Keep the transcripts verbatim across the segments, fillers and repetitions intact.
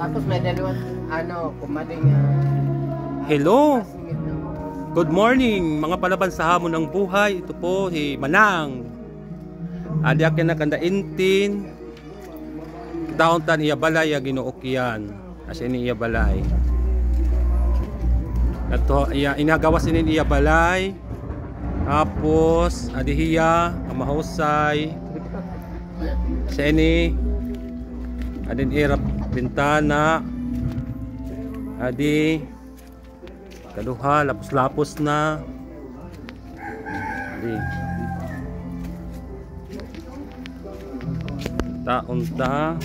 Tapos may dalawang ano, kumading uh, hello. Good morning mga palaban sa hamon ng buhay. Ito po si Manang. Adi akin na kanda intin. Taon tan iya balay ya ginuokyan. Kasi ni iya balay. Ito iya inagawas ni iya balay. Tapos adi hiya kamahusay. Sa ini adin irap bintana. Adi kaduha lapos-lapos na. Adi taon ta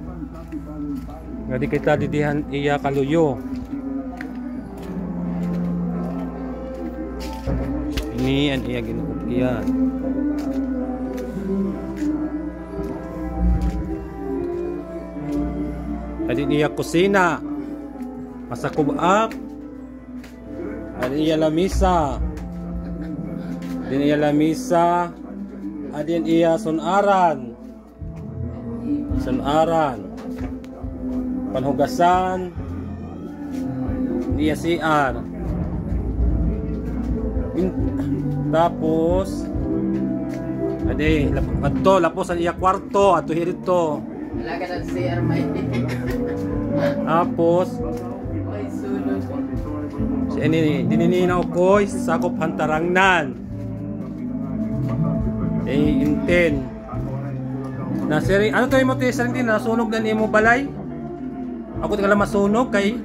ngadi kita didihan iya kaluyo. Ini an iya ginuukyan. Adi iya kusina masakubak. Adi iya lamisa. Adi iya lamisa. Adi iya sunaran. Sunaran. Panhugasan. Iya C R. Tapos adi adto lapos ang iya kwarto ato hirito. Wala ka ng C R may. Tapos May sulod. si ini dinininaw ko sakop hantarangnan. Eh inten. Na seri ano to imo ti sarili na sunog na imo balay? Ako tigala masunog kay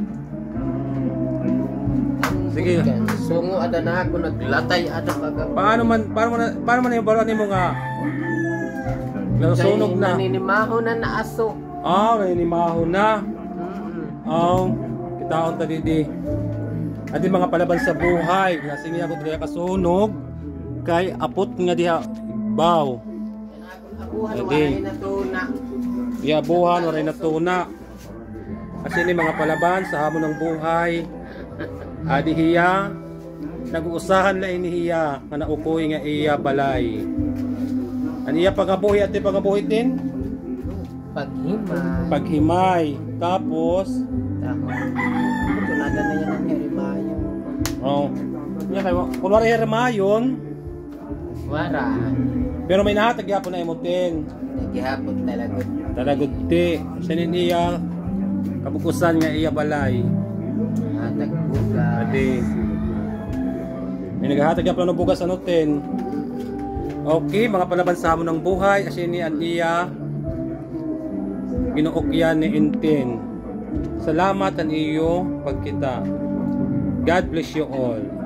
sige. Sungo ada na ako naglatay ada baga. Paano man paano man paano man yung balon nimo nga nasunog na. Naninimaho na na aso. Ah, naninimaho na. Oh, kitaon ta didi. Adi mga palaban sa buhay, kasi niya ako kaya kasunog kay apot nga diha baw. Adi. Iya buhan oray na tuna. Kasi ni mga palaban sa hamon ng buhay. Adi hiya nag-uusahan la inihiya nga naukoy nga iya balay. Aniya pagabuhi at pagabuhi din? Paghimay. Paghimay. Tapos ito nada na yan ang herimayo. oh. Yan kay kunwari herimayon. Wara. Pero may nahatag yapon na imutin. Naghihapon talaga. Talagod ti. Siya niya kabukusan nga iya balay. Hatag bugas. Adi. May naghahatag yapon ng bugas ano tin. Okay, mga palaban sa hamon ng buhay. Kasi ni Aniya ginuokyan ni Intin. Salamat ang iyo pagkita. God bless you all.